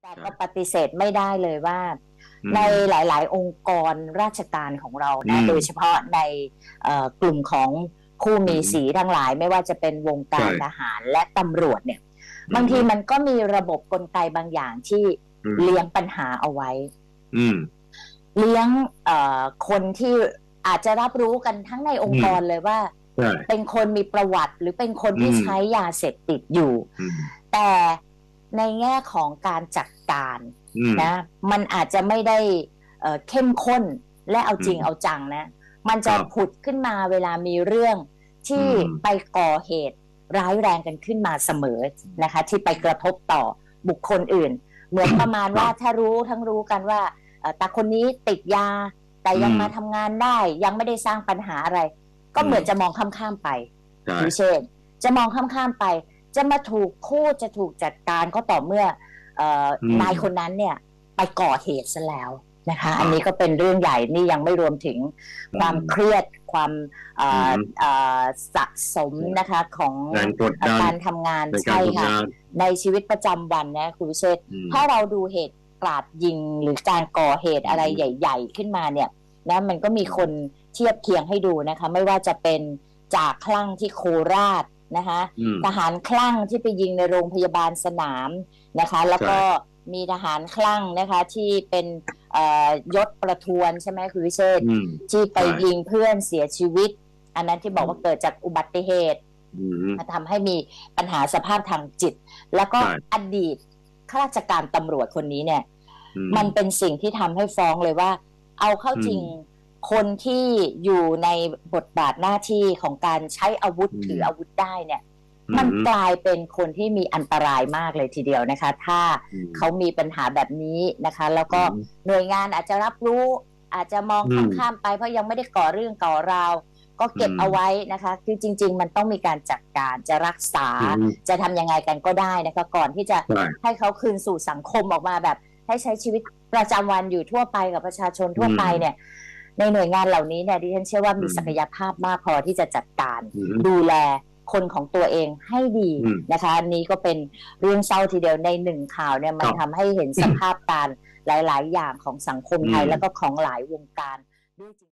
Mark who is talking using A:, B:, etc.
A: แต่ก็ป
B: ใช่
A: ฏิเสธไม่ได้เลยว่า
B: อื
A: ใน
B: ม
A: หลายๆองค์กรราชการของเรา
B: อื
A: นะโดยเฉ
B: ม
A: พาะในกลุ่มของผู้
B: อื
A: มีสี
B: ม
A: ทั้งหลายไม่ว่าจะเป็นวงกา
B: ใช่
A: รทหารและตำรวจเนี่ยบางที
B: อืม
A: มันก็มีระบบกลไกบางอย่างที่
B: อืม
A: เลี้ยงปัญหาเอาไว้
B: อืม
A: เลี้ยงคนที่อาจจะรับรู้กันทั้งในองค์ก
B: อืม
A: รเลยว่า
B: ใช่
A: เป็นคนมีประวัติหรือเป็นคน
B: อื
A: ที่
B: ม
A: ใช้ยาเสพติดอยู่
B: อืม
A: แต่ในแง่ของการจัดการ
B: อืม
A: นะมันอาจจะไม่ได้เข้มข้นและเอา
B: อืม
A: จริงเอาจังนะมันจะ
B: ครับ
A: ผุดขึ้นมาเวลามีเรื่อง
B: อื
A: ที่
B: ม
A: ไปก่อเหตุร้ายแรงกันขึ้นมาเสมอนะคะที่ไปกระทบต่อบุคคลอื่นเหมือนประมาณว่าถ้า
B: ครับ
A: รู้ทั้งรู้กันว่าตาคนนี้ติดยาแต่
B: อืม
A: ยังมาทำงานได้ยังไม่ได้สร้างปัญหาอะไรก็
B: อืม
A: เหมือนจะมองข้ามๆไป
B: ใช่
A: วิเชษจะมองข้ามๆไปจะมาถูกพูดจะถูกจัดการก็ต่อเมื่อ
B: อืม
A: นายคนนั้นเนี่ยไปก่อเหตุซะแล้วนะคะอันนี้ก็
B: ครับ
A: เป็นเรื่องใหญ่นี่ยังไม่รวมถึง
B: อื
A: ความเค
B: ม
A: รียดความเอ่
B: อื
A: อ
B: ม
A: สะสมนะคะของ
B: แรงกดดัน
A: การทำงาน
B: ในกา
A: ใช่ค่ะ
B: รทำงาน
A: ในชีวิตประจำวันนะคุณวิเชษฐ์
B: อืม
A: ถ้าเราดูเหตุกราดยิงหรือการก่อเหตุ
B: อื
A: อะไรใ
B: ม
A: หญ่ๆขึ้นมาเนี่ยนะมันก็มี
B: อืม
A: คนเทียบเคียงให้ดูนะคะไม่ว่าจะเป็นจากคลั่งที่โคราชนะคะ
B: อืม
A: ทหารคลั่งที่ไปยิงในโรงพยาบาลสนามนะคะแล้ว
B: ใช่
A: ก็มีทหารคลั่งนะคะที่เป็นยศประทวนใช่ไหมคุณวิเชษฐ์
B: อืม
A: ที่ไป
B: ใช่
A: ยิงเพื่อนเสียชีวิตอันนั้นที่บ
B: อืม
A: อกว่าเกิดจากอุบัติเหตุ
B: อืม
A: มาทำให้มีปัญหาสภาพทางจิตแล้วก็
B: ใช่
A: อดีตข้าราชการตำรวจคนนี้เนี่ย
B: อืม
A: มันเป็นสิ่งที่ทำให้ฟ้องเลยว่าเอาเข้า
B: อืม
A: จริงคนที่อยู่ในบทบาทหน้าที่ของการใช้อาวุธ
B: อืม
A: ถืออาวุธได้เนี่ย
B: อื
A: มันก
B: ม
A: ลายเป็นคนที่มีอันตรายมากเลยทีเดียวนะคะถ้า
B: อืม
A: เขามีปัญหาแบบนี้นะคะแล้ว
B: อื
A: ก็
B: ม
A: หน่วยงานอาจจะรับรู้อาจจะมอง
B: อืม
A: ข้ามๆไปเพราะยังไม่ได้ก่อเรื่องก่อราวก็
B: อื
A: เก็บ
B: ม
A: เอาไว้นะคะคือจริงๆมันต้องมีการจัดการจะรักษา
B: อืม
A: จะทำยังไงกันก็ได้นะคะก่อนที่จะ
B: ใช่
A: ให้เขาคืนสู่สังคมออกมาแบบให้ใช้ชีวิตประจำวันอยู่ทั่วไปกับประชาชน
B: อื
A: ทั่วไปเนี่ย
B: ม
A: ในหน่วยงานเหล่านี้เนี่ยดิฉันเชื่อว่า
B: อื
A: มีศักย
B: ม
A: ภาพมากพอที่จะจัดการ
B: อืม
A: ดูแลคนของตัวเองให้ดี
B: อืม
A: นะคะอันนี้ก็เป็นเรื่องเศร้าทีเดียวในหนึ่งข่าวเนี่ย
B: ครับ
A: มันทำให้เห็นสภาพการหลายๆอย่างของสังคม
B: อื
A: ไทยแล้วก็
B: ม
A: ของหลายวงการด้วย